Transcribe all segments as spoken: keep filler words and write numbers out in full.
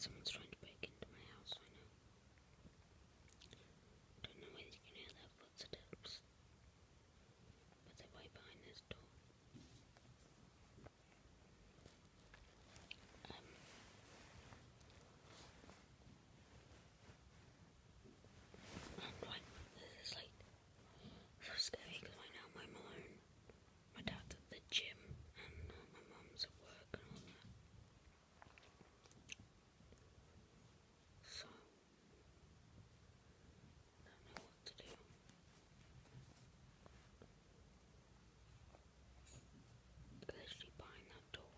someone's trying to break into my house right now. Don't know whether you can hear their footsteps, but they're right behind this door. Um, and right, this is like so scary because right now I'm alone. My dad's at the gym and uh, my mum's at work and all that. So, I don't know what to do. Literally behind that door.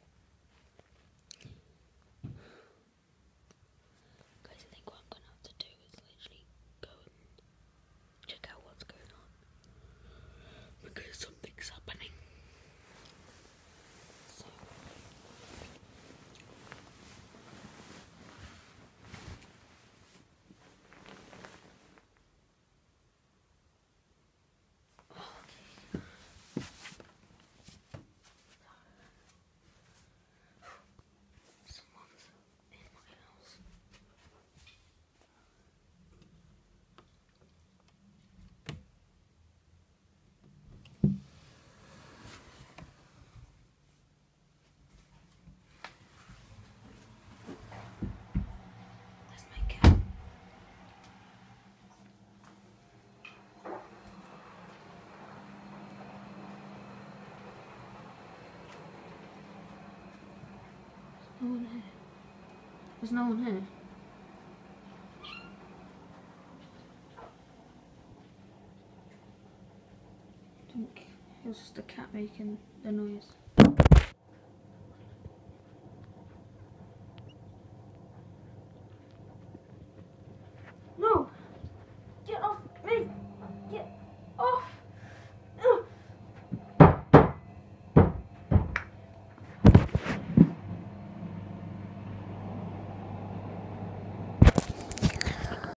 Guys, I think what I'm gonna have to do is literally go and check out what's going on. Because something's happening. So, someone's in my house. There's my cat. No one here. There's no one here. I think it was just the cat making the noise.